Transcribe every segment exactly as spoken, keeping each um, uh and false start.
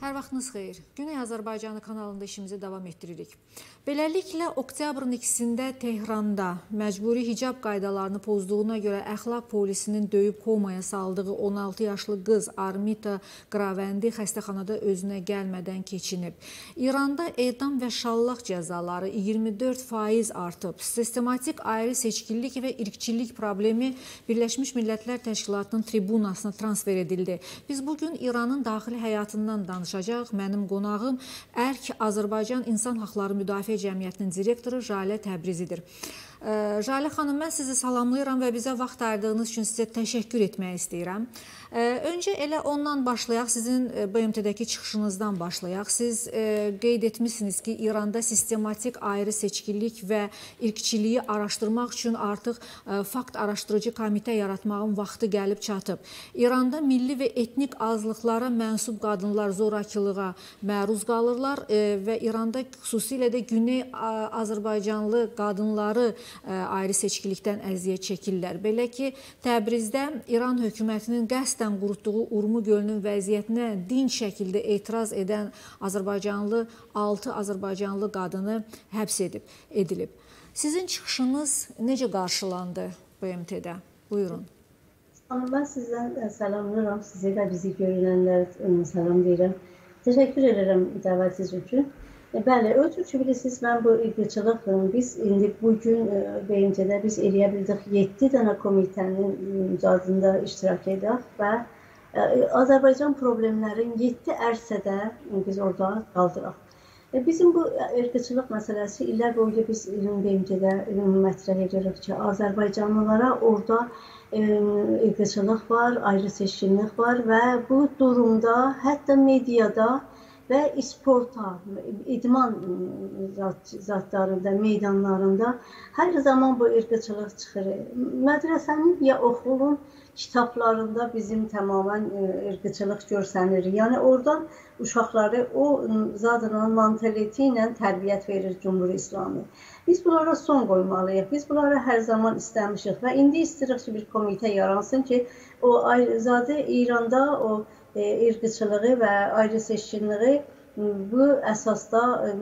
Hər vaxtınız xeyir. Güney Azərbaycanı kanalında işimizi davam etdiririk. Beləliklə, oktyabrın ikisində Tehranda məcburi hicab qaydalarını pozduğuna görə əxlaq polisinin döyüb komaya saldığı on altı yaşlı qız Armita Qravəndi xəstəxanada özünə gəlmədən keçinib. İranda edam və şallaq cəzaları iyirmi dörd faiz artıb. Sistematik ayrı seçkilik və irqçilik problemi Birləşmiş Millətlər Təşkilatının tribunasına transfer edildi. Biz bugün İranın daxili həyatından danışacağıq. Mənim qonağım Ərk Azərbaycan İnsan Haqları Müdafiə Cəmiyyətinin direktoru Jalə Təbrizidir. Jalə xanım, mən sizi salamlayıram və bizə vaxt ayırdığınız üçün sizə təşəkkür etmək istəyirəm. Öncə elə ondan başlayaq, sizin B M T-dəki çıxışınızdan başlayaq. Siz qeyd etmişsiniz ki, İranda sistematik ayrı seçkilik və irqçiliyi araşdırmaq üçün artıq fakt araşdırıcı komitə yaratmağın vaxtı gəlib çatıb. İranda milli və etnik azlıqlara mənsub qadınlar zorakılığa məruz qalırlar və İranda xüsusilə də Güney Azərbaycanlı qadınları ayrı seçkilikdən əziyyət çəkirlər. Belə ki, Təbrizdə İran hökumətinin qəsdən qurutduğu Urmu gölünün vəziyyətinə dinc şəkildə etiraz edən Azərbaycanlı, altı Azərbaycanlı qadını həbs edib, edilib. Sizin çıxışınız necə qarşılandı B M T-də? Buyurun. Mən sizdən salamlayıram, sizi və bizi görünənlər salam deyirəm. Təşəkkür edirəm dəvətiniz üçün. Bəli, ötür ki, bilirsiniz, mən bu irqçılıq, biz indi bugün B M T-də biz eləyə bildik yeddi dənə komitənin icadında iştirak edək və Azərbaycan problemlərin yeddi ərsədə biz orada qaldıraq. Bizim bu irqçılıq məsələsi illər boyunca biz B M T-də mətrəh edirik ki, Azərbaycanlılara orada irqçılıq var, ayrı seçkinlik var və bu durumda hətta mediada və sporta, idman zatlarında, meydanlarında hər zaman bu irqçılıq çıxır. Mədrəsənin ya oxulun kitablarında bizim tamamən irqçılıq görsənir. Yəni oradan uşaqları o zadının mantaliti ilə tərbiyyət verir Cumhur İslamı. Biz bunlara son qoymalıyıq. Biz bunlara hər zaman istəmişik və indi istəyirik ki, bir komitə yaransın ki, o zadı İranda o irqçılığı və ayrı seçkinliyi bu əsasda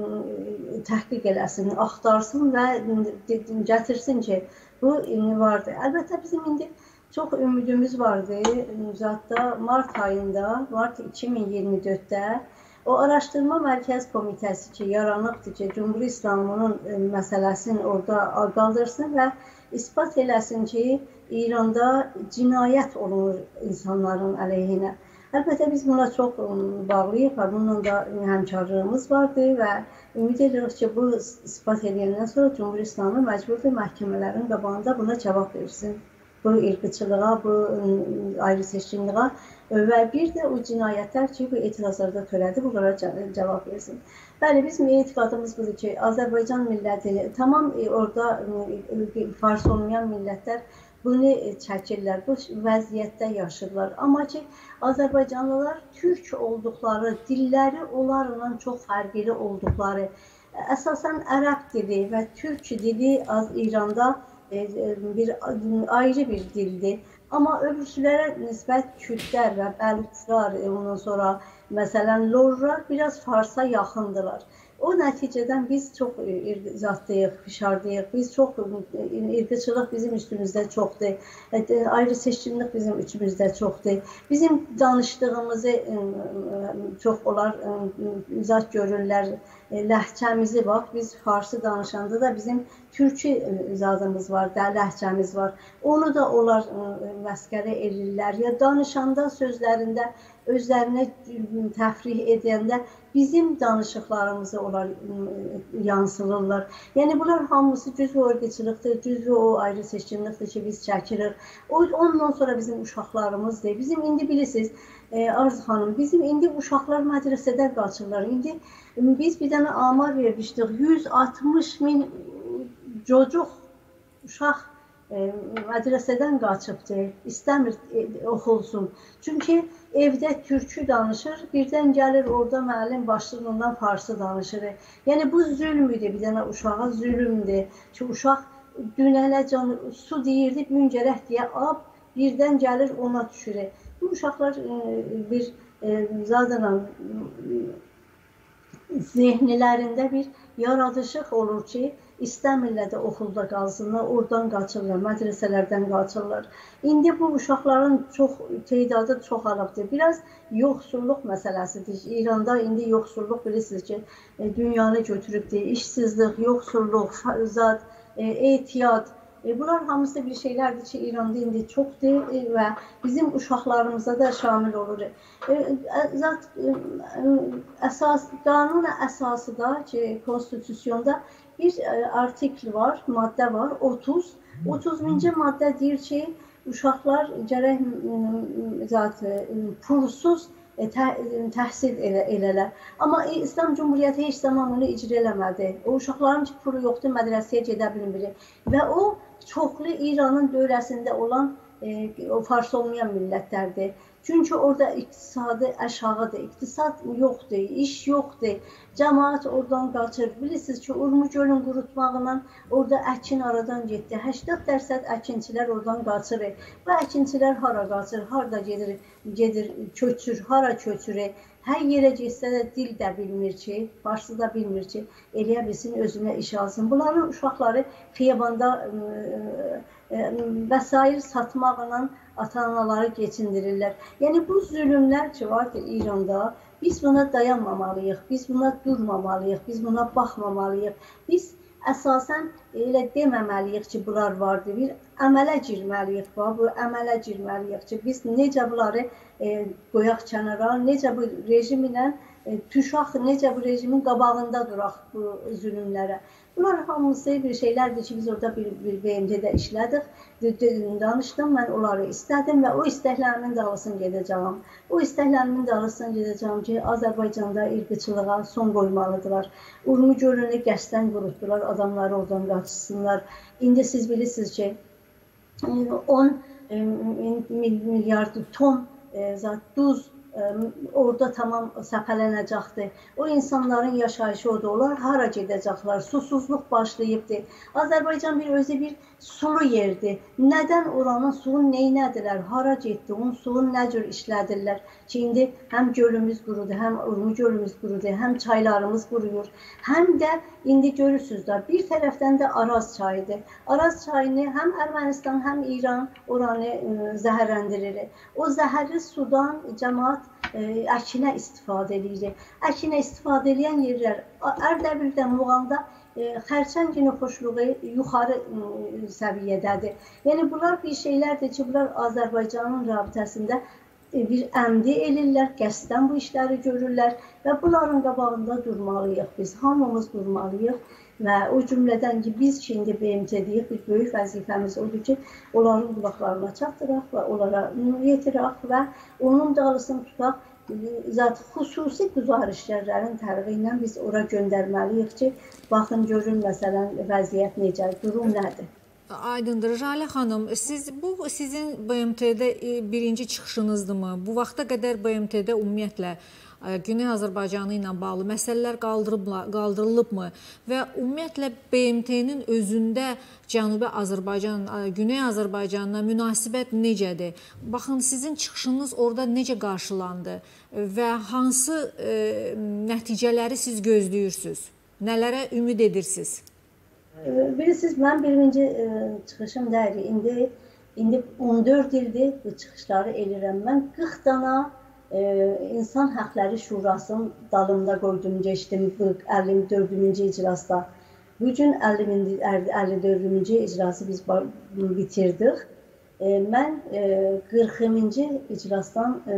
təhqiq eləsin, axtarsın və gətirsin ki, bu vardır. Əlbəttə bizim indi çox ümidimiz vardı. Zətdə mart ayında, mart iki min iyirmi dörddə o araşdırma mərkəz komitəsi ki, yaranıbdır ki, Cumhur İslamının məsələsini orada qaldırsın və ispat eləsin ki, İranda cinayət olunur insanların əleyhinə. Əlbəttə, biz buna çox bağlıyıq və bununla da həmkarlığımız vardır və ümid edirik ki, bu ispat edəndən sonra Cumhur İslamı məcburdur məhkəmələrin qabağında buna cavab versin. Bu irqçılığa, bu ayrı seçkinliğə və bir də o cinayətlər ki, bu etirazlarda törədi, bunlara cavab versin. Bəli, bizim etiqadımız budur ki, Azərbaycan milləti, tamam orada fars olmayan millətlər bunu çəkirlər, bu vəziyyətdə yaşırlar. Amma ki, Azərbaycanlılar türk olduqları, dilləri onlarla çox fərqli olduqları, əsasən ərəb dili və türk dili İranda bir ayrı bir dildir. Amma öbürsülərə nisbət kürdlər və bəlutlar, ondan sonra məsələn lorlar biraz farsa yaxındılar. O nəticədən biz çox irqzatlıyıq, fişardıyıq, biz çox, irqçılıq bizim üstümüzdə çoxdur, ayrı seçkinlik bizim üçümüzdə çoxdur. Bizim danışdığımızı çox onlar zat görürlər, ləhcəmizi bax, biz farsı danışanda da bizim türkü zadımız var, ləhcəmiz var. Onu da onlar məskərə edirlər, ya danışanda sözlərində özlərinə təfrih edəndə bizim danışıqlarımızı onlar yansılırlar. Yəni, bunlar hamısı cüzü o irqçılıqdır, cüzü o ayrı seçkinlikdir ki, biz çəkirik. Ondan sonra bizim uşaqlarımızdır. Bizim indi bilirsiniz, Arzu xanım, bizim indi uşaqlar mədrəsədən qaçırlar. İndi biz bir dənə amar vermişdik, yüz altmış min çocuq, uşaq mədrəsədən qaçıbdır, istəmir oxulsun. Çünki evdə türkü danışır, birdən gəlir orada müəllim başlığından farsı danışır. Yəni bu zülmüdür, bir dənə uşağa zülmdür ki, uşaq dünənəcən su deyirdi, müngərək deyə ab, birdən gəlir ona düşür. Bu uşaqlar bir e, zaten zehnilərində bir yaradıcılıq olur ki, istəmirlər də okulda qalsınlar, oradan qaçırlar, mədrəsələrdən qaçırlar. İndi bu uşaqların çox teydadı çoxalıbdır. Biraz yoxsulluq məsələsidir. İranda indi yoxsulluq bilirsiniz ki, dünyanı götürübdür. İşsizlik, yoxsulluq, zat, ehtiyat. Bunlar hamısı bir şeylərdir ki, İranda indi çoxdur və bizim uşaqlarımıza da şamil olur. Zat, əsas, qanun əsası da ki, konstitusiyonda bir artikl var, maddə var, otuz. otuzuncu maddə deyir ki, uşaqlar gərək zat, pulsuz tə, təhsil elə, elələr. Amma İslam Cumhuriyyəti heç zaman onu icra eləmədi. O uşaqların ki, pulu yoxdur, mədrəsəyə gedə bilmir. Və o, çoxlu İranın dövrəsində olan e, o fars olmayan millətlərdir. Çünki orada iqtisadı aşağıdır, iqtisad yoxdur, iş yoxdur, cəmaat oradan qaçır. Bilirsiniz ki, Urmu gölün qurutmağından orada əkin aradan getdi. səksən dərəd əkinçilər oradan qaçır. Bu əkinçilər hara qaçır, harada gedir, gedir köçür, hara köçür. Hər yerə getsə də dil də bilmir ki, farsı da bilmir ki, eləyə bilsin, özünə iş alsın. Bunların uşaqları xiyabanda vəsair satmaqla ata-anaları geçindirirlər. Yəni bu zülümlər ki var ki İranda, biz buna dayanmamalıyıq, biz buna durmamalıyıq, biz buna baxmamalıyıq. Biz əsasən elə deməməliyik ki, bunlar vardır. Bir əmələ girməliyik, bu əmələ girməliyik ki, biz necə bunları e, qoyaq kənara, necə bu rejim ilə e, tuşaq, necə bu rejimin qabağında duraq bu zülümlərə. Bunlar hamısı bir şeylərdir ki, biz orada bir, bir B M T'də işlədik, danışdım, mən onları istədim və o istəklərimin dalısını gedəcəm. O istəklərimin dalısını gedəcəm ki, Azərbaycanda irqçılığa son qoymalıdırlar. Urmu gölünü qəsdən qurutdular, adamları oradan qaçsınlar. İndi siz bilirsiniz ki, on milyard ton zat duz orada tamam səpələnəcəkdir. O insanların yaşayışı orada olar, hara gedəcəklər? Susuzluq başlayıbdır. Azərbaycan bir özü bir sulu yerdir. Nədən oranın suyunu neynədilər? Hara getdi? Onun suyunu nə cür işlədirlər? Ki, indi həm gölümüz qurudur, həm Urmu gölümüz qurudur, həm çaylarımız quruyur. Həm də indi görürsünüz də bir tərəfdən də Araz çayıdır. Araz çayını həm Ermənistan, həm İran oranı zəhərləndirir. O zəhərli sudan cəmaat əkinə istifadə edir. Əkinə istifadə edən yerlər Ərdəbildə, Muğamda xərçəng nüfuzluğu yuxarı səviyyədədir. Yəni bunlar bir şeylərdir ki, bunlar Azərbaycanın rabitəsində bir əmdi elirlər, qəsdən bu işləri görürlər və bunların qabağında durmalıyıq biz, hamımız durmalıyıq. Və o cümlədən ki, biz ki, indi B M T-deyik, bir böyük vəzifəmiz odur ki, onların qulaqlarına çatdıraq və onlara yetirək və onun dalısını tutaq. Zaten xüsusi güzarişlərin tərqi ilə biz ora göndərməliyik ki, baxın, görün, məsələn, vəziyyət necə, durum nədir? Aydındır. Jalə xanım, siz, bu sizin B M T'də birinci çıxışınızdırmı? Bu vaxta qədər B M T'də ümumiyyətlə Güney Azərbaycanı ilə bağlı məsələlər qaldırılıbmı və ümumiyyətlə B M T'nin özündə Cənubi Azərbaycan, Güney Azərbaycanına münasibət necədir? Baxın, sizin çıxışınız orada necə qarşılandı və hansı e, nəticələri siz gözləyirsiniz? Nələrə ümid edirsiniz? Bilirsiniz, mən birinci e, çıxışım deyil. İndi, indi on dörd ildir bu çıxışları eləyirəm. Mən qırx dana Ee, İnsan Haqları Şurasının dalında qoydum, geçdim bu əlli dördüncü iclasda. Bugün əlli dördüncü icrası biz bitirdik. Ee, mən e, qırxıncı iclasdan, e,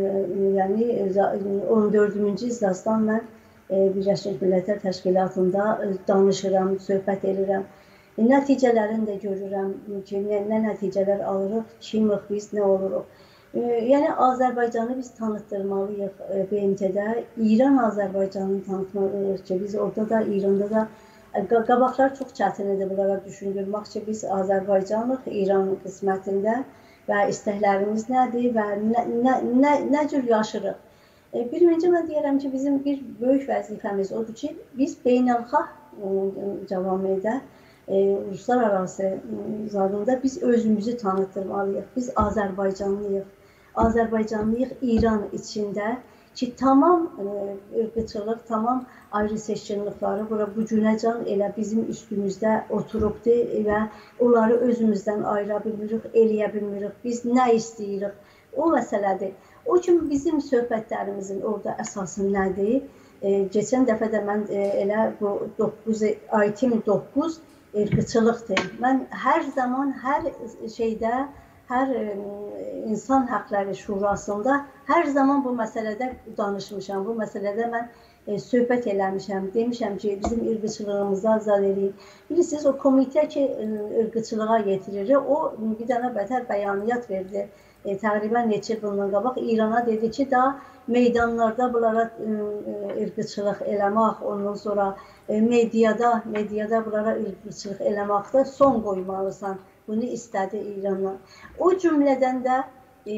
yəni on dördüncü iclasdan mən e, Birləşmiş Millətlər Təşkilatında e, danışıram, söhbət edirəm. E, nəticələrini də görürəm ki, nə, nə nəticələr alırıq, kimik biz, nə oluruq. Yəni Azərbaycanı biz tanıtdırmalıyıq B M T'də. İran Azərbaycanını tanıtmalıyıq ki, biz orada da, İranda da qabaqlar çox çətin idi bunlara düşündürmək ki, biz Azərbaycanlıq İran qismətində və istəklərimiz nədir və nə, nə, nə, nə cür yaşırıq. Birinci mən deyərəm ki, bizim bir böyük vəzifəmiz odur ki, biz beynəlxalq cəmiyyətdə, uluslararası zadında biz özümüzü tanıtdırmalıyıq. Biz Azərbaycanlıyıq. Azərbaycanlıyıq İran içində. ki tamam e, ırkçılıq, tamam ayrı seçkinlikləri bura bu günəcan elə bizim üstümüzdə oturubdur və onları özümüzdən ayıra bilmirik, eləyə bilmirik. Biz nə istəyirik? O məsələdir. O kimi bizim söhbətlərimizin orada əsası nədir? E, geçən dəfə də mən e, elə bu doqquz iki min doqquz ırkçılıqdır. Mən hər zaman, hər şeydə, hər e, insan haqları şurasında hər zaman bu məsələdə danışmışam. Bu məsələdə mən e, söhbət eləmişəm. Demişəm ki, bizim ırqçılığımızı azad edin. Bilirsiniz, o komitə ki, ırqçılığa getirir, o bir dənə bətər bəyaniyat verdi. E, təqribən neçə bundan qabaq İrana dedi ki, daha meydanlarda bunlara ırqçılıq eləmək, ondan sonra e, mediada, mediada bunlara ırqçılıq eləməkdə son qoymalısan. Bunu istədi İrandan. O cümlədən də e,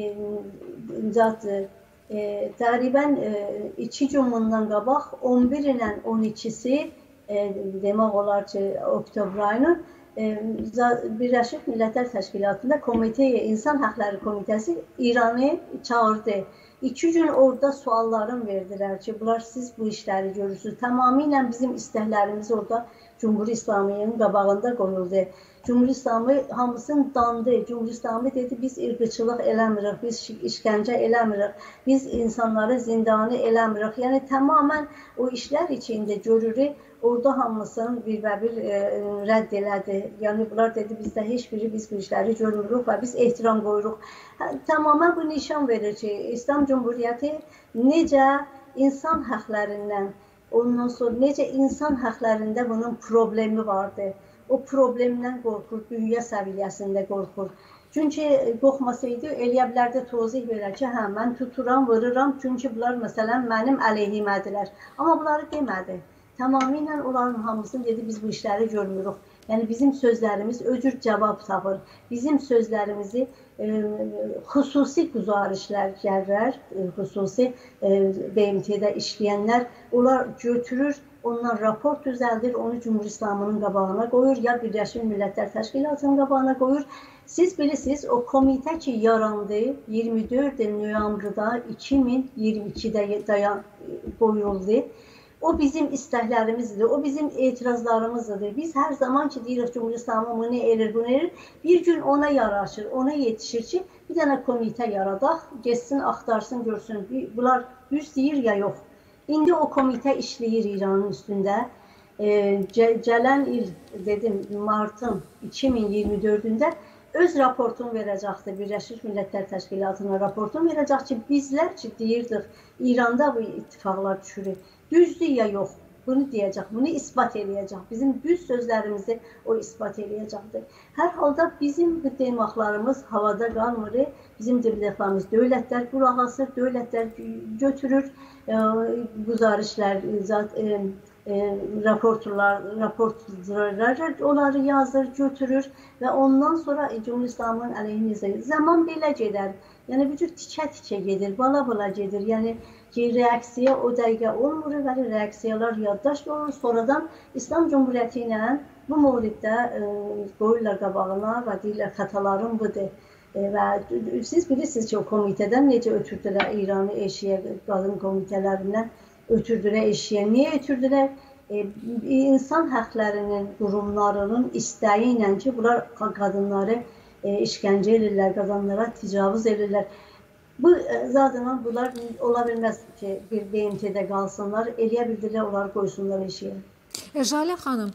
e, təqribən e, iki gün bundan qabaq on bir ilə on ikisi e, demək olar ki, oktyabr ayının e, Birləşmiş Millətlər Təşkilatında Komitəyə, İnsan Haqları Komitəsi İranı çağırdı. İki gün orada suallarım verdilər ki, bunlar siz bu işləri görürsünüz. Tamamilə bizim istəklərimiz orada Cumhur İslamiyinin qabağında qoyuldu. Cumhur İslamı hamısını dandı. Cumhur İslamı dedi, biz ırqçılıq eləmirik, biz işgəncə eləmirik, biz insanları zindanı eləmirik. Yəni tamamən o işlər içində görürük, orada hamısını bir və bir e, rədd elədi. Yəni bunlar dedi, bizdə heç biri biz bu işləri görmürük və biz ehtiram qoyuruq. Tamamən bu nişan verir ki, İslam Cumhuriyyəti necə insan haqlarından, ondan sonra necə insan haqlarında bunun problemi vardı. O problemdən qorxur, dünya səviyyəsində qorxur. Çünki qorxmasaydı, eləyə bilərdi tozih verər ki, hə, mən tuturam, vururam, çünki bunlar məsələn mənim əleyhimədilər. Amma bunları demədi. Tamamilə onların hamısını dedi, biz bu işləri görmürük. Yəni bizim sözlərimiz öcür cavab tapır. Bizim sözlərimizi e, xüsusi güzarişlər gəlirlər, e, xüsusi e, B M T-də işləyənlər, onlar götürür, ondan rapor düzəldir, onu Cumhur İslamının qabağına qoyur, ya Birləşmiş Millətlər Təşkilatının qabağına qoyur. Siz bilirsiniz, o komitə ki yarandı, iyirmi dörd noyabrda iki min iyirmi ikidə dayan qoyuldu. O bizim istəklərimizdir, o bizim etirazlarımızdır. Biz hər zaman ki deyirik Cumhur İslamı bunu elir, bunu elir, bir gün ona yaraşır, ona yetişir ki, bir dənə komitə yaradaq, geçsin, axtarsın, görsün, bunlar düz deyir ya yox. İndi o komitə işləyir İranın üstündə. E, gələn il, dedim, martın iki min iyirmi dördündə öz raportunu verəcəkdir, Birləşmiş Millətlər Təşkilatına raportunu verəcək ki, bizlər ki deyirdik, İranda bu ittifaqlar düşürür. Düzdür ya yox, bunu deyəcək, bunu isbat eləyəcək. Bizim düz sözlərimizi o isbat eləyəcəkdir. Hər halda bizim bu demaqlarımız havada qalmır. Bizim demaqlarımız dövlətlər qulaq asır, dövlətlər götürür, e, güzarişlər, e, e, raportlar, raportlar, onları yazır, götürür və ondan sonra Cumhur İslamının əleyhinizə zaman belə gedər. Yəni bir cür tikə-tikə gedir, bala-bala gedir. Yəni ki, reaksiya o dəqiqə olmur və reaksiyalar yaddaş olur. Sonradan İslam Cumhuriyyəti ilə bu mövriddə e, qoyurlar qabağına və deyirlər, xətalarım budur. E, və siz bilirsiniz ki, o komitədən necə ötürdülər İranı eşiyə, qadın komitələrindən ötürdülər eşiyə. Niyə ötürdülər? E, insan haqlarının qurumlarının istəyi ilə ki, bunlar qadınları e, işgəncə edirlər, qadınlara təcavüz edirlər. Bu zaten bunlar ola bilməz ki, bir B M T-də qalsınlar, eləyə bildirlər, onları qoysunlar eşiyə. Jalə xanım,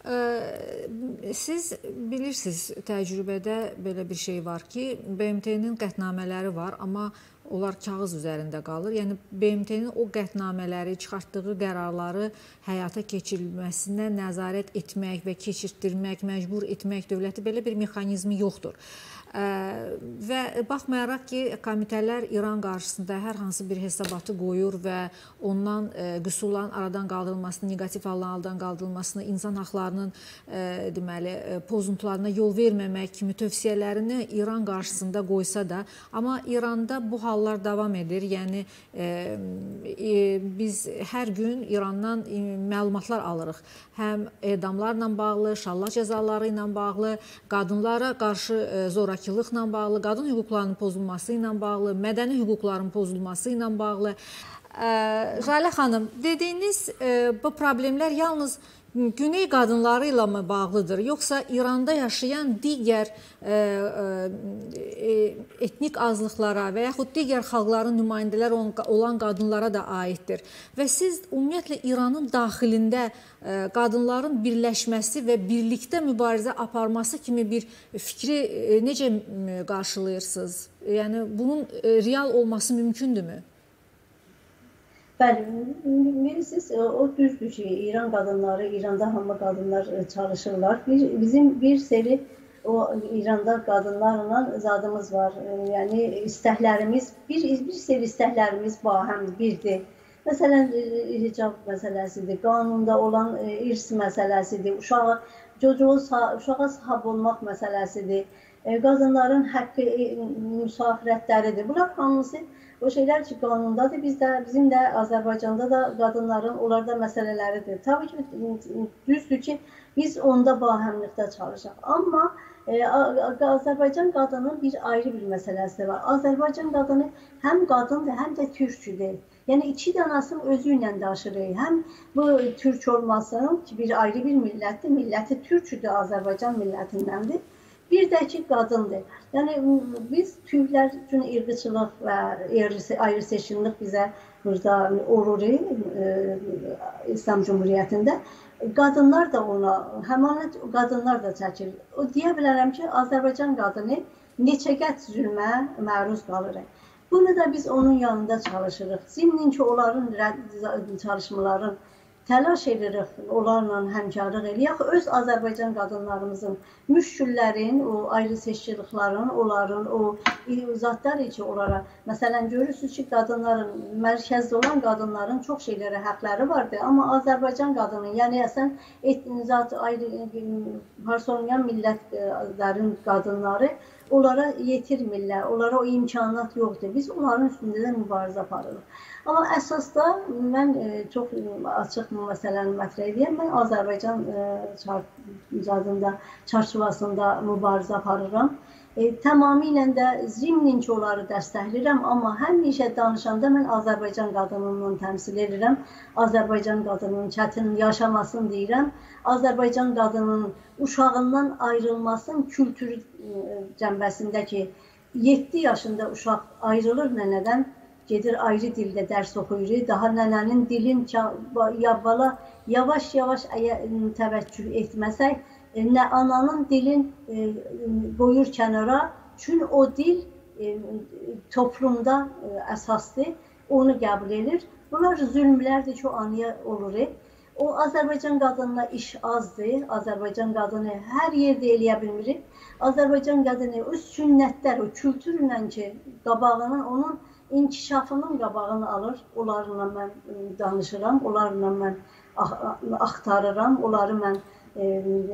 siz bilirsiniz, təcrübədə belə bir şey var ki, B M T-nin qətnamələri var, amma onlar kağız üzərində qalır. Yəni B M T-nin o qətnamələri, çıxartdığı qərarları həyata keçirilməsinə nəzarət etmək və keçirtdirmək, məcbur etmək dövləti belə bir mexanizmi yoxdur. Və baxmayaraq ki, komitələr İran qarşısında hər hansı bir hesabatı qoyur və ondan qüsurların aradan qaldırılmasını, negativ halların aradan qaldırılmasını, insan haqlarının deməli pozuntularına yol verməmək kimi tövsiyələrini İran qarşısında qoysa da, amma İranda bu hallar davam edir. Yəni biz hər gün İrandan məlumatlar alırıq. Həm edamlarla bağlı, şallah cəzaları ilə bağlı, qadınlara qarşı zorakılıqla bağlı, qadın hüquqlarının pozulması ilə bağlı, mədəni hüquqların pozulması ilə bağlı. Jalə xanım, dediyiniz bu problemlər yalnız Güney qadınları ilə mi bağlıdır, yoxsa İranda yaşayan digər etnik azlıqlara və yaxud digər xalqların nümayəndələri olan qadınlara da aiddir? Və siz ümumiyyətlə İranın daxilində qadınların birləşməsi və birlikdə mübarizə aparması kimi bir fikri necə qarşılayırsınız? Yəni bunun real olması mümkündürmü? Bəli, bilirsiniz, o düzdür ki, İran qadınları, İranda hamı qadınlar çalışırlar. Bir, bizim bir seri o İranda qadınlarla zadımız var. Yəni istəklərimiz, bir, bir seri istəklərimiz bahəm birdir. Məsələn, hicab məsələsidir, qanunda olan irs məsələsidir, uşağa, çocuğu, uşağa sahib olmaq məsələsidir, qadınların haqqı müsafirətləridir. Bunlar hamısı o şeyler ki qanundadır. Biz də, bizim də Azərbaycanda da qadınların onlarda məsələləridir. Tabii ki, düzdür ki, biz onda bahəmlikdə çalışaq. Amma e, Azərbaycan qadının bir ayrı bir məsələsi var. Azərbaycan qadını həm qadındır, həm də türküdür. Yəni iki dənəsini özü ilə daşıyır. Həm bu türk olmasın ki, bir ayrı bir millətdir. Milləti türküdür, Azərbaycan millətindəndir. Bir də ki, qadındır. Yəni, biz Türklər üçün irqçılıq və ayrı seçimlik bizə burada olur, e, İslam Cumhuriyyətində. Qadınlar da ona, həmanət qadınlar da çəkir. O, deyə bilərəm ki, Azərbaycan qadını neçə qət zülmə məruz qalır. Bunu da biz onun yanında çalışırıq. Zimnin ki, onların çalışmaların təlaş edirik, onlarla həmkarlıq edirik. Öz Azərbaycan qadınlarımızın, müşküllərin, o ayrı seçkiliklərin, onların, o zatlar ki, onlara, məsələn, görürsünüz ki, qadınların, mərkəzdə olan qadınların çox şeylərə həqləri vardır. Amma Azərbaycan qadını, yəni əsən zat ayrı, harsonayan millətlərin qadınları onlara yetirmirlər, onlara o imkanat yoxdur. Biz onların üstündə də mübarizə aparırıq. Amma əsasda mən e, çox açıq məsələni mətrəh edəyəm. Mən Azərbaycan e, çarçuvasında mübarizə aparıram. E, tamamilə də zimnin ki, onları dəstəkləyirəm, amma həmişə danışanda mən Azərbaycan qadınından təmsil edirəm. Azərbaycan qadının çətin yaşamasını deyirəm. Azərbaycan qadının uşağından ayrılmasının kültürü e, cəmbəsində ki, yeddi yaşında uşaq ayrılır nənədən, gedir ayrı dildə dərs oxuyur. Daha nənənin dilin bala yavaş-yavaş təvəccüh etməsək, nə ananın dilin e, qoyur kənara, çünki o dil e, toplumda e, əsasdır, onu qəbul edir. Bunlar zülmlərdir ki, o anıya olur. O Azərbaycan qadınına iş azdır, Azərbaycan qadını hər yerdə eləyə bilmir. Azərbaycan qadını öz sünnətlər, o kültürlə ki, qabağının, onun inkişafının qabağını alır. Onlarla mən danışıram, onlarla mən axtarıram, onları mən e,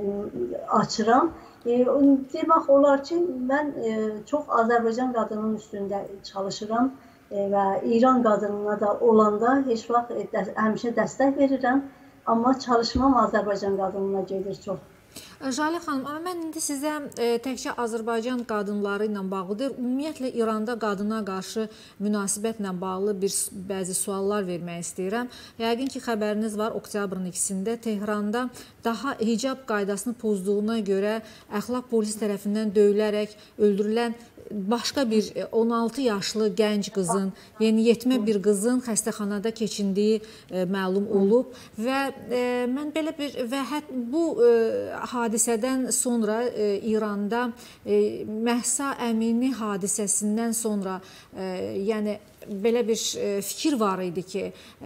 açıram. E, demək olar ki, mən e, çox Azərbaycan qadının üstündə çalışıram e, və İran qadınına da olanda heç vaxt e, də, həmişə dəstək verirəm. Amma çalışmam Azərbaycan qadınına gedir çox. Jalə xanım, amma mən indi sizə e, təkcə Azərbaycan qadınları ilə bağlıdır, ümumiyyətlə İranda qadına qarşı münasibətlə bağlı bir bəzi suallar vermək istəyirəm. Yəqin ki, xəbəriniz var, oktyabrın ikisində Tehranda daha hicab qaydasını pozduğuna görə əxlaq polisi tərəfindən döyülərək öldürülən başqa bir on altı yaşlı gənc qızın, yeniyetmə bir qızın xəstəxanada keçindiyi e, məlum olub və e, mən belə bir və hət bu e, hadisədən sonra e, İranda e, Məhsa Əmini hadisəsindən sonra e, yəni belə bir fikir var idi ki,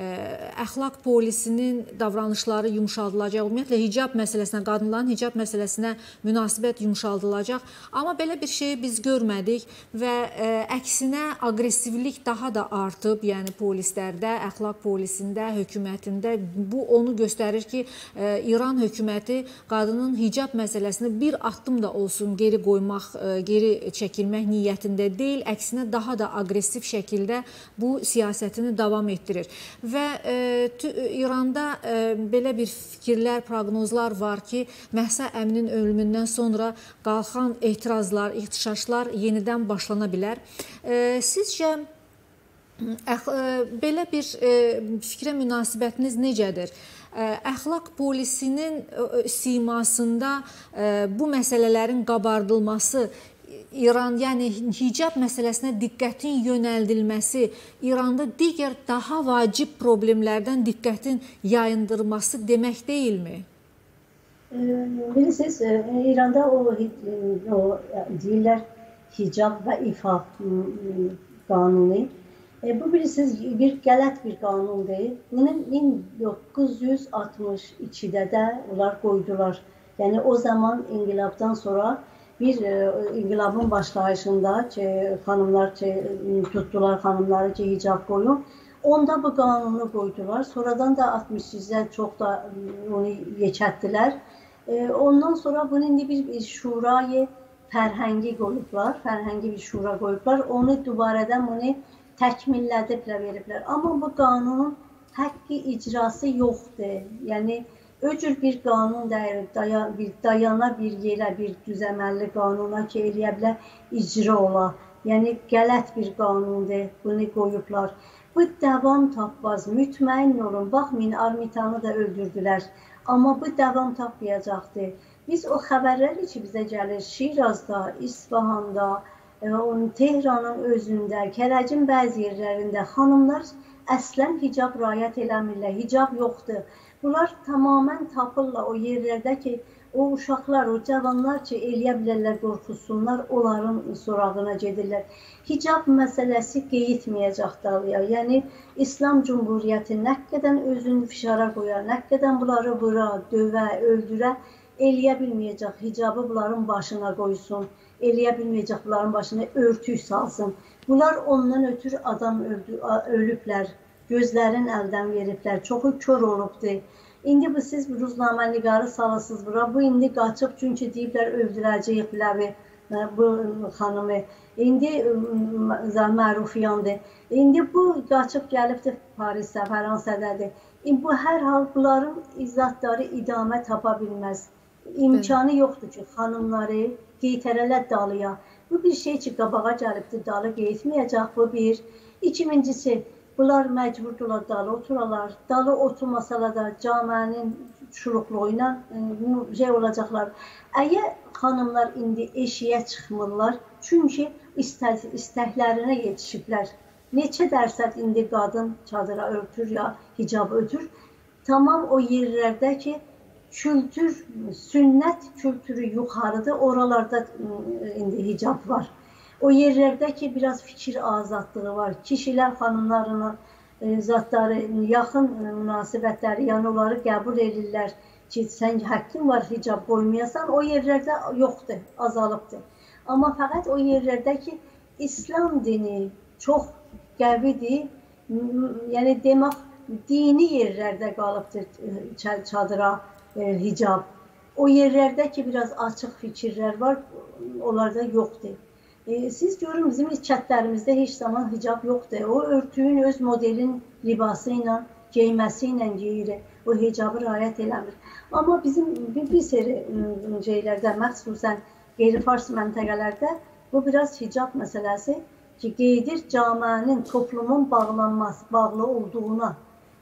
əxlaq polisinin davranışları yumşaldılacaq, ümumiyyətlə hicab məsələsinə, qadınların hicab məsələsinə münasibət yumşaldılacaq. Amma belə bir şeyi biz görmədik və əksinə aqressivlik daha da artıb, yəni polislərdə, əxlaq polisində, hökumətində. Bu onu göstərir ki, İran hökuməti qadının hicab məsələsini bir addım da olsun geri qoymaq, geri çəkilmək niyyətində deyil, əksinə daha da aqressiv şəkildə bu siyasətini davam etdirir. Və e, İranda e, belə bir fikirlər, proqnozlar var ki, Məhsa Əminin ölümündən sonra qalxan etirazlar, ixtişaşlar yenidən başlana bilər. E, sizcə Əx, belə bir fikrə münasibətiniz necədir? Əxlaq polisinin simasında bu məsələlərin qabardılması, İran, yəni hicab məsələsinə diqqətin yönəldilməsi, İranda digər daha vacib problemlərdən diqqətin yayındırması demək deyilmi? Bilirsiniz, İranda o, o deyirlər hicab və ifa qanunu. E, bu bilirsiniz bir qələt bir qanundur. Bunun min doqquz yüz altmış ikidə də onlar qoydular. Yəni o zaman inqilabdan sonra bir e, inqilabın başlayışında ki, xanımlar ki, tutdular xanımları ki, hicab qoyun. Onda bu qanunu qoydular. Sonradan da altmış yüzdə çox da onu yekətdilər. E, ondan sonra bunu indi bir şurayı fərhəngi qoyublar. Fərhəngi bir şura qoyublar. Onu dubarədən bunu təkmillədiblər, veriblər. Amma bu qanunun həqqi icrası yoxdur. Yəni, öcür bir qanun dəyir, dayan, bir dayana bir yerə, bir düzəməlli qanuna ki, eləyə bilər, icra ola. Yəni, qələt bir qanundur, bunu qoyublar. Bu davam tapmaz, mütməyin olun. Baxmayın, Armitanı da öldürdülər. Amma bu davam tapmayacaqdır. Biz o xəbərləri ki, bizə gəlir, Şirazda, İsfahanda, Tehranın özündə, Kərəcin bəzi yerlərində xanımlar əslən hicab rayət eləmirlər, hicab yoxdur. Bunlar tamamən tapırlar o yerlərdə ki, o uşaqlar, o cavanlar ki, eləyə bilərlər, qorxusunlar, onların sorağına gedirlər. Hicab məsələsi qeyitməyəcək dalıya. Yəni, İslam Cumhuriyyəti nə qədər özünü fişara qoyar, nə qədər bunları vura, dövə, öldürə, eləyə bilməyəcək, hicabı bunların başına qoysun. Eləyə bilməyəcək, bunların başına örtük salsın. Bunlar ondan ötürü adam öldü, ölüblər, gözlərin əldən veriblər, çoxu kör olubdur. İndi bu siz ruznamə nigarı salasınız bura, bu indi qaçıb, çünki deyiblər öldürəcəyik biləvi bu xanımı. İndi Mərufiyandır. İndi bu qaçıb gəlibdir Parisdə, Fransədədir. Bu hər hal bunların izzatları idamə tapa bilməz. İmkanı yoxdur ki, xanımları qeytərələr dalıya. Bu bir şey ki, qabağa gəlibdir, dalı qeytməyəcək, bu bir. İkincisi, bunlar məcburdurlar dalı oturalar. Dalı oturmasalar da camiənin şuruqluğu ilə şey olacaqlar. Əgər xanımlar indi eşiyə çıxmırlar, çünki istək, istəklərinə yetişiblər. Neçə dərsət indi qadın çadıra örtür ya hicab ötür. Tamam o yerlərdə ki, kültür, sünnət kültürü yuxarıdır, oralarda indi hicab var. O yerlərdə ki, biraz fikir azadlığı var. Kişilər xanımlarının zatları, yaxın münasibətləri, yəni onları qəbul edirlər ki, sən həqqin var hicab qoymayasan, o yerlərdə yoxdur, azalıbdır. Amma fəqət o yerlərdə ki, İslam dini çox qəvidir, yəni demək, dini yerlərdə qalıbdır çadıra, hicab. O yerlərdə ki, biraz açıq fikirlər var, onlarda yoxdur. E, siz görün, bizim kətlərimizdə heç zaman hicab yoxdur. O örtüyün öz modelin libası ilə, geyməsi ilə geyir. O hicabı rayət eləmir. Amma bizim bir, bir seri şeylərdə, məxsusən qeyri-fars məntəqələrdə bu biraz hicab məsələsi ki, qeydir camiənin, toplumun bağlanması, bağlı olduğuna,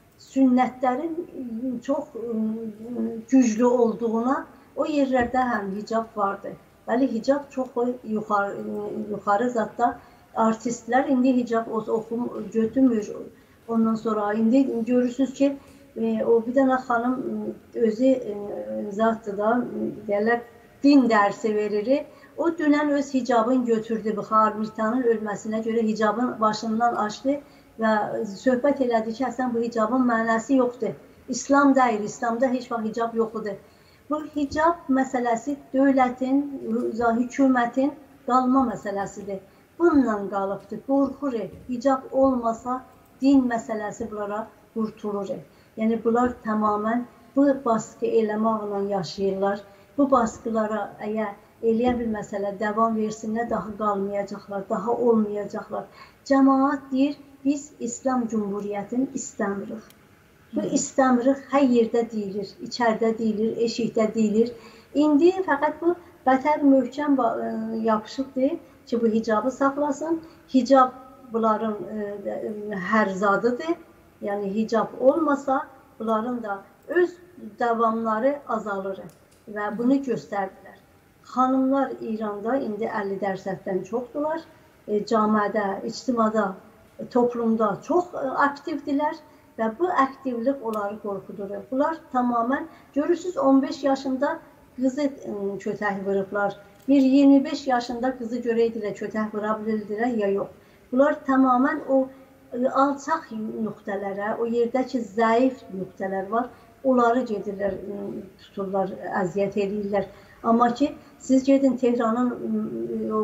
sünnətlərin çox güclü olduğuna o yerlərdə həm hicab vardır. Bəli, hicab çox yuxarı, yuxarı zatda artistlər indi hicab oxum götürmür. Ondan sonra indi görürsünüz ki, o bir dənə xanım özü zatdır da, deyərlər, din dərsi verir. O dünən öz hicabını götürdü, bu Armitanın ölməsinə görə hicabın başından açdı. Və söhbət elədi ki, əslən bu hicabın mənəsi yoxdur. İslam deyil, İslamda heç vaxt hicab yoxudur. Bu hicab məsələsi dövlətin, hökumətin qalma məsələsidir. Bununla qalıbdır, qorxur. Hicab olmasa din məsələsi bunlara qurtulur. Yəni bunlar tamamən bu baskı eləməklə yaşayırlar. Bu baskılara əgər eləyə bir məsələ davam versinlər, daha qalmayacaqlar, daha olmayacaqlar. Cəmaat deyir, biz İslam Cumhuriyyətini istəmirik. Bu istəmirik hər yerdə deyilir, içəridə deyilir, eşikdə deyilir. İndi fəqət bu bətər möhkəm yapışıbdır ki, bu hicabı saxlasın. Hicab bunların hərzadıdır. Yəni hicab olmasa bunların da öz davamları azalır və bunu göstərdilər. Xanımlar İranda indi əlli dərsəkdən çoxdular. E, camiədə, ictimada, toplumda çox aktivdirlər və bu aktivlik onları qorxudur. Bunlar tamamen görürsünüz on beş yaşında qızı kötək vurublar. Bir iyirmi beş yaşında qızı görəydilər kötək vura bilirlər ya yox. Bunlar tamamen o alçaq nöqtələrə, o yerdəki zəif nöqtələr var. Onları gedirlər, tuturlar, əziyyət edirlər. Amma ki, siz gedin Tehranın o,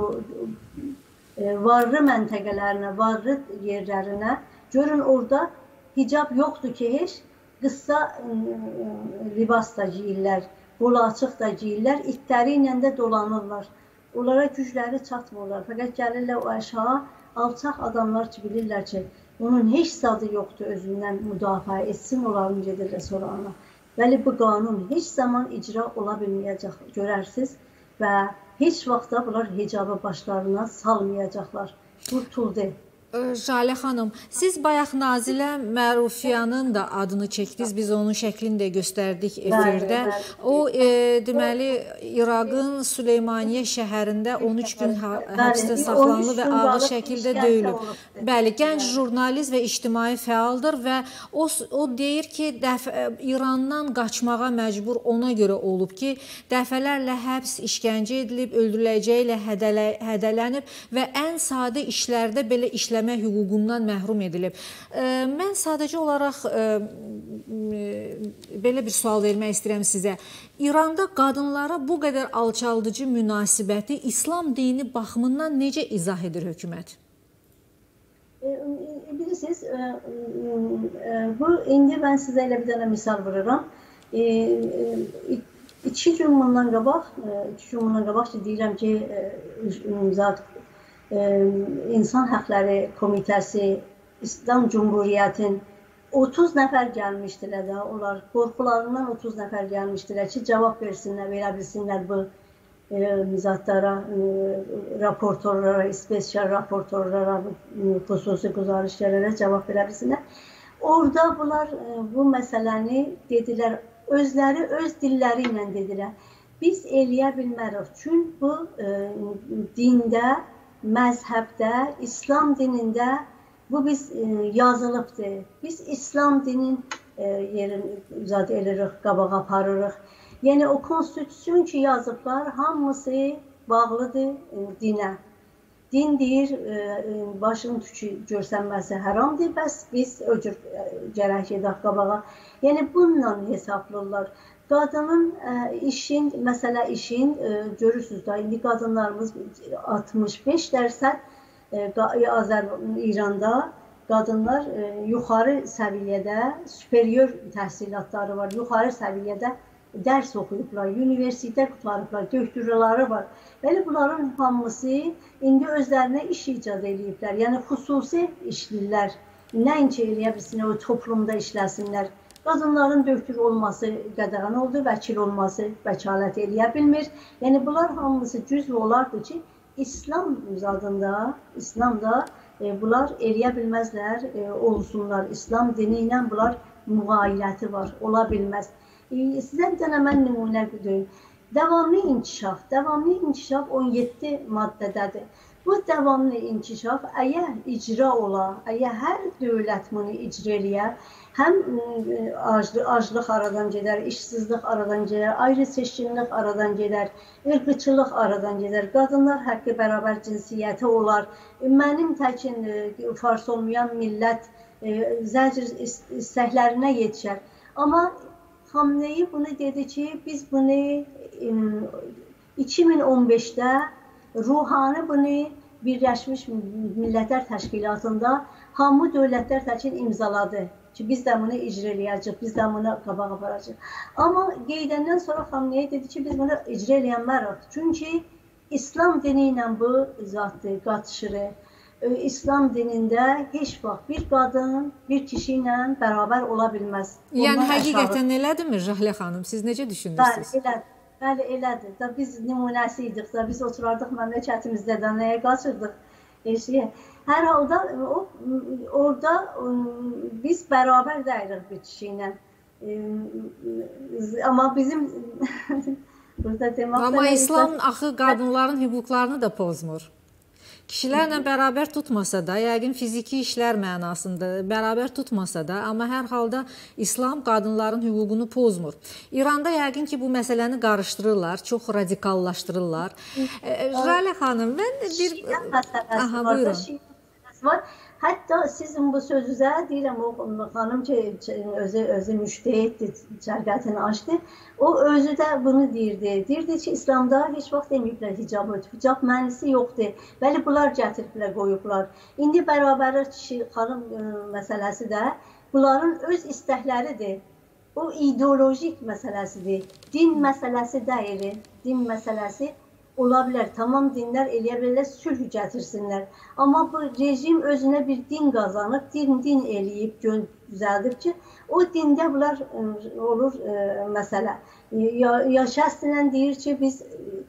varlı məntəqələrinə, varlı yerlərinə, görün orada hicab yoxdur ki, heç qısa libas da giyirlər, qolu açıq da giyirlər, itləri ilə də dolanırlar. Onlara gücləri çatmırlar. Fəqət gəlirlər o aşağı, alçaq adamlar ki, bilirlər ki, onun heç zadı yoxdur özündən müdafiə etsin, onların gedirlər sorağına. Bəli, bu qanun heç zaman icra ola bilməyəcək, görərsiniz və heç vaxtda bunlar hicabı başlarına salmayacaqlar. Qurtuldu. Jalə xanım, siz bayaq Nazilə Mərufiyanın da adını çəkdiniz, biz onun şəklini də göstərdik efirdə. O, e, deməli, İraqın Süleymaniyə şəhərində on üç gün həbsdə saxlanılıb və ağır şəkildə döyülüb. Bəli, gənc jurnalist və ictimai fəaldır və o, o deyir ki, dəf İrandan qaçmağa məcbur ona görə olub ki, dəfələrlə həbs, işgəncə edilib, öldürüləcəyi ilə hədələ, hədələnib və ən sadə işlərdə belə işlər hüququndan məhrum edilib. Mən sadəcə olaraq belə bir sual vermək istəyirəm sizə. İranda qadınlara bu qədər alçaldıcı münasibəti İslam dini baxımından necə izah edir hökumət? Bilirsiniz, bu indi mən sizə elə bir dənə misal vururam. İki gün bundan qabaq, iki gün bundan qabaq ki, deyirəm ki, zat İnsan Haqları Komitəsi, İslam Cumhuriyyətin otuz nəfər gəlmişdilər də, onlar qorxularından otuz nəfər gəlmişdilər ki, cavab versinlər, verə bilsinlər bu zatlara, raportorlara, spesial raportorlara, xüsusi güzarişlərə cavab verə bilsinlər. Orada bunlar bu məsələni dedilər, özləri öz dilləri ilə dedilər. Biz eləyə bilmərik, çünki bu dində, məzhəbdə, İslam dinində bu biz yazılıbdır. Biz İslam dinin yerini izad edirik, qabağa aparırıq. Yəni o konstitusyon ki yazıblar, hamısı bağlıdır dinə. Din deyir, başın tükü görsənməsi haramdır, bəs biz öcür gərək edək qabağa. Yəni bununla hesablayırlar. Qadının işin, məsələ işin, görürsünüz da, indi qadınlarımız altmış beş dərsək İranda qadınlar yuxarı səviyyədə, superior təhsilatları var, yuxarı səviyyədə dərs oxuyublar, universitet qutarıblar, doktorları var. Bəli, bunların hamısı indi özlərinə iş icad ediblər, yəni xüsusi işlirlər, nəinki eləyə bilsinlər, o toplumda işləsinlər. Qadınların doktor olması qadağan oldu, vəkil olması vəkalət eləyə bilmir. Yəni, bunlar hamısı cüzv olardı ki, İslam adında, İslamda e, bunlar eləyə bilməzlər, e, olsunlar. İslam dini ilə bunlar müğayiləti var, ola bilməz. E, sizə bir dənə mən nümunə deyim. Davamlı inkişaf, davamlı inkişaf on yeddi maddədədir. Bu davamlı inkişaf əgər icra ola, əgər hər dövlət bunu icra eləyə, həm aclıq aradan gedər, işsizlik aradan gedər, ayrı seçkinlik aradan gedər, ırqçılıq aradan gedər, qadınlar haqqı bərabər cinsiyyəti olar. Mənim təkin fars olmayan millət zəcr istəklərinə yetişər. Amma Xamneyi bunu dedi ki, biz bunu iki min on beşdə Ruhani bunu Birləşmiş Millətlər Təşkilatında hamı dövlətlər təkin imzaladı ki, biz də bunu icra eləyəcək, biz də bunu qabağa aparacaq. Amma qeydəndən sonra Xamneyi dedi ki, biz bunu icra eləyənmərik. Çünki İslam dini ilə bu zatdır, qatışırıq. İslam dinində heç vaxt bir qadın bir kişi ilə bərabər ola bilməz. Yəni, həqiqətən elədirmi Jalə xanım? Siz necə düşünürsünüz? Bəli, elədir. Bəli, elədir. Da biz nümunəsi idik da, biz oturardıq məmləkətimizdə də nəyə qaçırdıq? eşiğe. Her halda o, orada biz beraber deyirik bir kişiyle. Ama bizim burada demek Amma İslam axı qadınların hüquqlarını da pozmur. Kişilərlə bərabər tutmasa da, yəqin fiziki işlər mənasında bərabər tutmasa da, amma hər halda İslam qadınların hüququnu pozmur. İranda yəqin ki, bu məsələni qarışdırırlar, çox radikallaşdırırlar. Rələ xanım, mən bir... Aha, buyurun. Var. Hatta sizin bu sözünüze deyirəm, o xanım ki, özü, özü müştehiddir, şərqətini açdı. O özü də bunu deyirdi. Deyirdi ki, İslamda heç vaxt deməyiblər hicab ötüb. Hicab mənisi yoxdur. Bəli, bunlar gətiriblər, qoyublar. İndi bərabərlik kişi, xanım məsələsi də bunların öz istəkləridir. O ideolojik məsələsidir. Din məsələsi deyil. Din məsələsi ola bilər. Tamam, dinlər eləyə bilərlər, sülh gətirsinlər. Amma bu rejim özünə bir din qazanıb, din din eləyib, düzəldib ki, o dində bunlar olur e, məsələ. Ya, ya şəxslə deyir ki, biz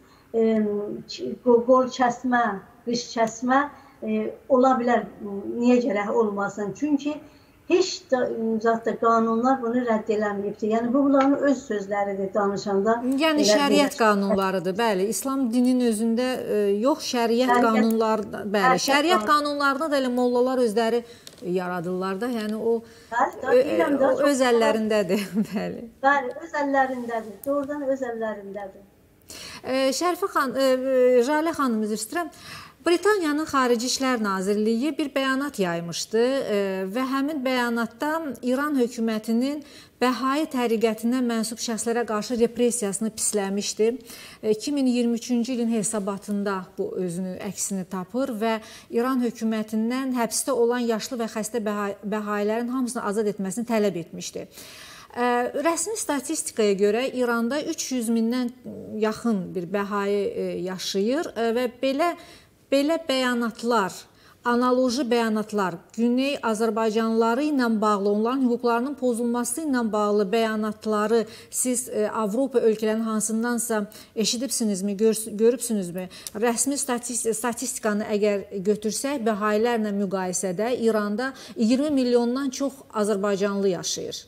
e, qol kəsmə, qış kəsmə e, ola bilər, niyə gərək olmasın? Çünki heç də zaten qanunlar bunu rədd eləməyibdir. Yəni bu bunların öz sözləridir danışanda. Yəni şəriət qanunlarıdır, bəli. İslam dininin özündə e, yox, şəriət qanunları, bəli. Şəriət qanunlarını da elə mollalar özləri yaradırlar da. Yəni o, bəli, o, o öz əllərindədir, bəli. Bəli, öz əllərindədir. Doğrudan öz əllərindədir. E, Şərifə xan, e, Jalə xanım, üzr istəyirəm. Britaniyanın Xarici İşlər Nazirliyi bir bəyanat yaymışdı və həmin bəyanatda İran hökumətinin Bəhai təriqətinə mənsub şəxslərə qarşı repressiyasını pisləmişdi. iki min iyirmi üçüncü ilin hesabatında bu özünü əksini tapır və İran hökumətindən həbsdə olan yaşlı və xəstə bəhailərin hamısını azad etməsini tələb etmişdi. Rəsmi statistikaya görə İranda üç yüz mindən yaxın bir bəhai yaşayır və belə Belə bəyanatlar, analoji bəyanatlar, Güney Azərbaycanlıları ilə bağlı, onların hüquqlarının pozulması ilə bağlı bəyanatları siz Avropa ölkələrinin hansındansa eşidibsinizmi, görübsünüzmü? Rəsmi statistikanı əgər götürsək, bəhailərlə müqayisədə İranda iyirmi milyondan çox Azərbaycanlı yaşayır.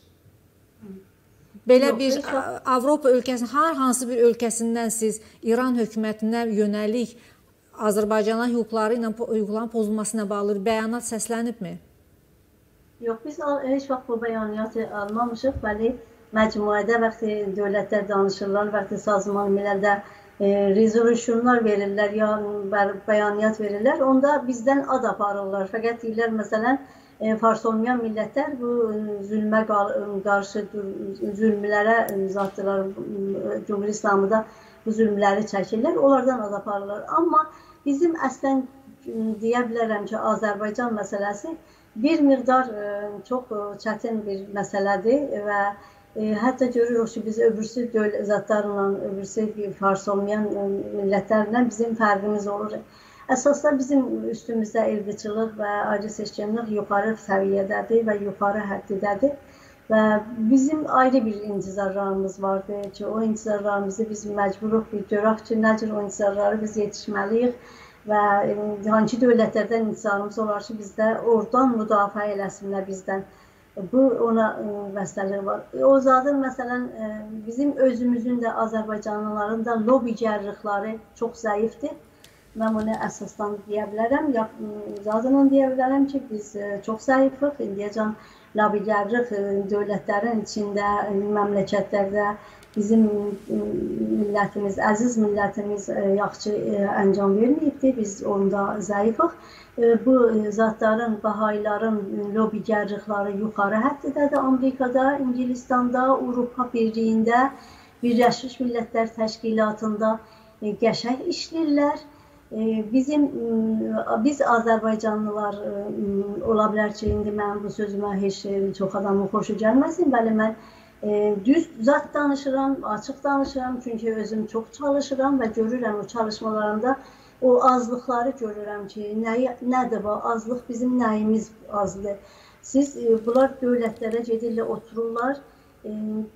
Belə bir Avropa ölkəsinin, hər hansı bir ölkəsindən siz İran hökumətinə yönəlik Azərbaycanın hüquqları ilə hüquqların pozulması ilə bağlı bəyanat səslənibmi? Yox, biz heç vaxt bu bəyanatı almamışıq. Bəli, məcmuədə vaxtı dövlətlər danışırlar, vaxtı Sazman Millədə e, rezolüsyonlar verirlər, ya bəyanat verirlər. Onda bizdən ad aparırlar. Fəqət deyirlər, məsələn, e, fars olmayan millətlər bu zülmə qarşı, zülmlərə zatdılar, Cumhur İslamıda bu zülmləri çəkirlər, onlardan ad aparırlar. Amma bizim əslən deyə bilərəm ki, Azərbaycan məsələsi bir miqdar çox çətin bir məsələdir və hətta görürük ki, biz öbürsü zatlarla, öbürsü fars olmayan millətlərlə bizim fərqimiz olur. Əsasda bizim üstümüzdə irqçılıq və ayrı seçkinlik yuxarı səviyyədədir və yuxarı həddidədir. Və bizim ayrı bir intizarlarımız vardı ki, o intizarlarımızı biz məcburuq bir görək ki, necə o intizarları biz yetişməliyik və hangi dövlətlərdən intizarımız olar ki, bizdə oradan müdafiə eləsinlər bizdən. Bu ona məsələ var. O zaten məsələn bizim özümüzün də Azərbaycanlıların da lobigərlikləri çox zəifdir. Mən bunu əsasdan deyə bilərəm. Zaten deyə bilərəm ki, biz çox zəifik. İndiyəcən lobigərlik dövlətlərin içində, məmləkətlərdə bizim millətimiz, əziz millətimiz yaxşı əncam verməyibdir. Biz onda zəifik. Bu zatların, bahayların lobigərlikləri yuxarı həddədədir. Amerikada, İngilistanda, Avropa Birliyində, Birləşmiş Millətlər Təşkilatında qəşəng işləyirlər. Bizim, biz Azərbaycanlılar ola bilər ki, indi mən bu sözümə heç çox adamın xoşu gəlməsin. Bəli, mən düz zat danışıram, açıq danışıram. Çünki özüm çox çalışıram və görürəm o çalışmalarımda o azlıqları görürəm ki, nədir bu? Azlıq bizim nəyimiz azdır? Siz, bunlar dövlətlərə gedirlər, otururlar. e,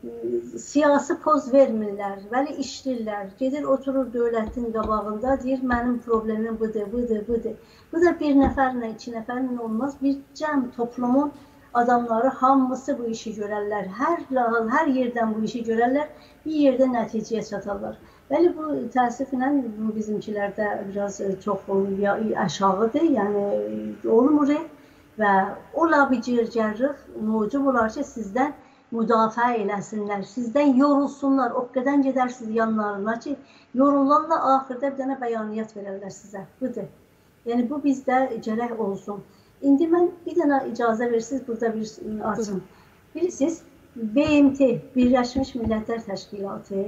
siyasi poz vermirlər, bəli işlirlər. Gedir oturur dövlətin qabağında, deyir mənim problemim budur, budur, budur. Bu da bir nəfərlə, iki nəfərlə olmaz. Bir cəm toplumun adamları hamısı bu işi görərlər. Hər, hər yerdən bu işi görərlər, bir yerdə nəticəyə çatarlar. Bəli, bu təəssüflə bizimkilərdə biraz çox aşağıdır, yəni olmur və o labicərgərlik mövcub olar ki, sizdən müdafiə eləsinlər, sizdən yorulsunlar, o qədər gedərsiniz yanlarına ki, yorulanla axırda bir dənə bəyaniyyat verərlər sizə. Budur. Yəni, bu bizdə gərək olsun. İndi mən bir dənə icazə versiniz, burada bir açım. Bilirsiniz, B M T, Birləşmiş Millətlər Təşkilatı,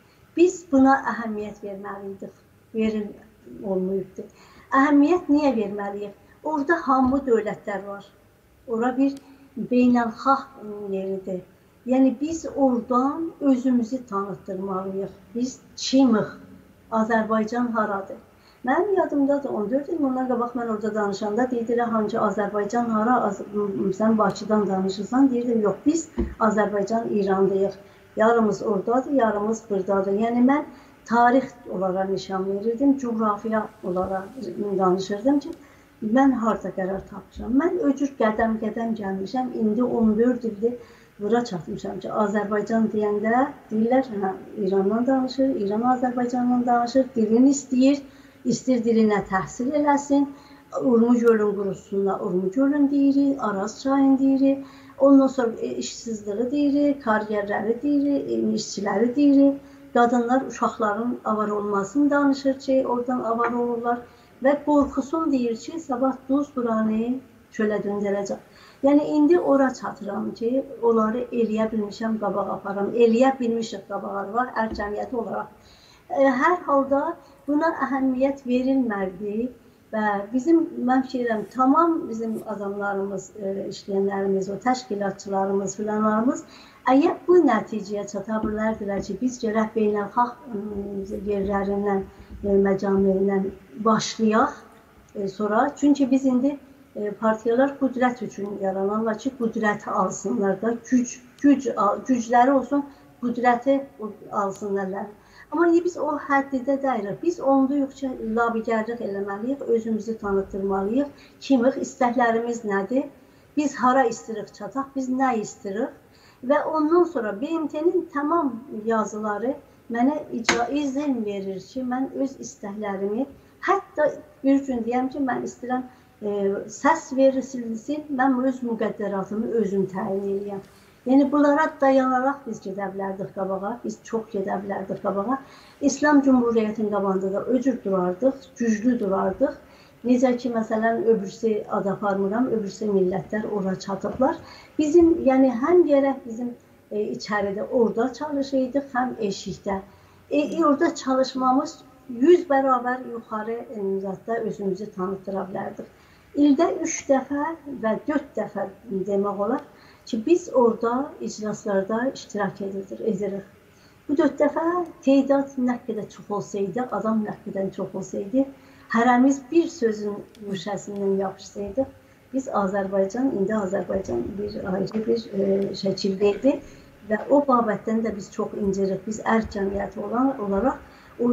biz buna əhəmiyyət verməliydik, verin olmayıbdır. Əhəmiyyət niyə verməliyik? Orada hamı dövlətlər var. Ora bir beynəlxalq yeridir. Yəni, biz oradan özümüzü tanıtdırmalıyıq. Biz kimik? Azərbaycan haradır? Mənim yadımdadır, on dörd il bundan qabaq mən orada danışanda deyirəm, hangi Azərbaycan hara, sən Bakıdan danışırsan, deyirəm, yox, biz Azərbaycan İrandayıq. Yarımız oradadır, yarımız buradadır. Yəni, mən tarix olaraq nişan verirdim, coğrafiya olaraq danışırdım ki, mən harada qərar tapmışam. Mən öcür qədəm-qədəm gəlmişəm. İndi on dörd ildir bura çatmışam ki, Azərbaycan deyəndə deyirlər, hə, İrandan danışır, İran Azərbaycandan danışır, dilini istəyir, istir dilinə təhsil eləsin, Urmuc gölün qurusuna Urmuc gölün deyirik, Araz çayın deyirik, ondan sonra işsizliği deyirik, kariyerləri deyirik, işçiləri deyirik, qadınlar, uşaqların avar olmasını danışır ki, oradan avar olurlar. Və qorxusun deyir ki, sabah duz buranı çölə döndərəcək. Yəni, indi ora çatıram ki, onları eləyə bilmişəm, qabağa aparam. Eləyə bilmişik qabağa var, hər cəmiyyəti olaraq. Hər halda buna əhəmiyyət verilməlidir və bizim, mən fikirəm, tamam bizim adamlarımız, işləyənlərimiz, o təşkilatçılarımız, filanlarımız, əgər bu nəticəyə çata bilərdilər ki, biz gərək beynəlxalq yerlərindən, məcamilərindən başlayaq sonra. Çünki biz indi partiyalar qüdrət üçün yaranarlar ki, qüdrəti alsınlar da, güc, güc, gücləri olsun, qüdrəti alsınlar. Amma biz o həddidə deyirik. Biz onda yox ki, labigərlik eləməliyik, özümüzü tanıtdırmalıyıq. Kimik, istəklərimiz nədir? Biz hara istəyirik çataq, biz nə istəyirik? Və ondan sonra B M T-nin tamam yazıları mənə izin verir ki, mən öz istəklərimi, hətta bir gün deyəm ki, mən istəyirəm e, səs verilsin, mən öz müqəddəratımı özüm təyin edəyəm. Yəni, bunlara dayanaraq biz gedə bilərdik qabağa, biz çox gedə bilərdik qabağa. İslam Cumhuriyyətinin qabağında da öcür durardıq, güclü durardıq. Necə ki, məsələn, öbürsü ad aparmıram, öbürsü millətlər ora çatıblar. Bizim, yəni, həm gərək bizim e, içəridə orada çalışaydıq, həm eşikdə. E, orada çalışmamız yüz bərabər yuxarı zətdə özümüzü tanıtdıra bilərdik. İldə üç dəfə və dörd dəfə demək olar ki, biz orada iclaslarda iştirak edirik. Bu dörd dəfə teydad nə qədər çox olsaydı, adam nə qədər çox olsaydı, hərəmiz bir sözün müşəsindən yapışsaydı, biz Azərbaycan, indi Azərbaycan bir ayrı bir e, şəkildəydi və o babətdən də biz çox incirik. Biz ərk cəmiyyəti olan olaraq o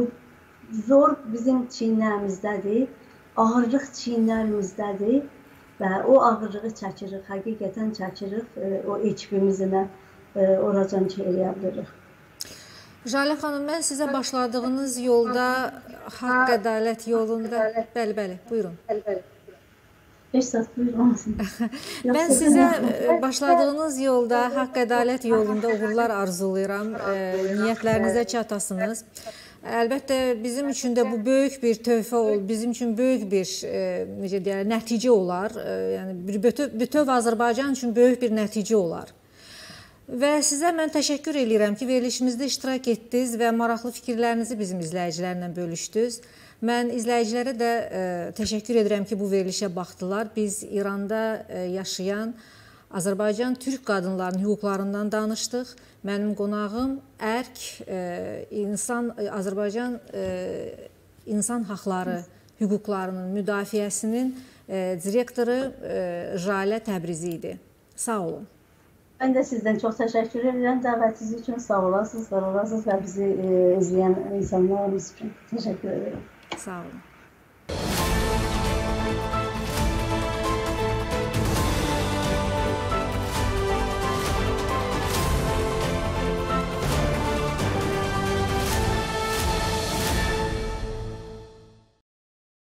zor bizim çiynlərimizdədir, ağırlıq çiynlərimizdədir. Və o ağırlığı çəkirik, həqiqətən çəkirik, o ekibimizlə oracan ki, eləyə bilirik. Jalə xanım, mən sizə başladığınız yolda, haqq ədalət yolunda, bəli, bəli, buyurun. beş saat buyurun. Mən sizə başladığınız yolda, haqq ədalət yolunda uğurlar arzulayıram, niyyətlərinizə çatasınız. Əlbəttə, bizim üçün də bu böyük bir töhfə olur, bizim üçün böyük bir necə deyər, nəticə olar. Yəni, bütöv Azərbaycan üçün böyük bir nəticə olar. Və sizə mən təşəkkür edirəm ki, verilişimizdə iştirak etdiniz və maraqlı fikirlərinizi bizim izləyicilərlə bölüşdünüz. Mən izləyicilərə də təşəkkür edirəm ki, bu verilişə baxdılar. Biz İranda yaşayan Azərbaycan türk qadınlarının hüquqlarından danışdıq. Mənim qonağım ərk, insan, Azərbaycan insan haqları hüquqlarının müdafiəsinin direktoru Jalə Təbrizi idi. Sağ olun. Ben de sizden çok teşekkür ederim. Davetiniz için sağ olasınız, var olasınız ve bizi e, izleyen insanlarımız için teşekkür ederim. Sağ olun.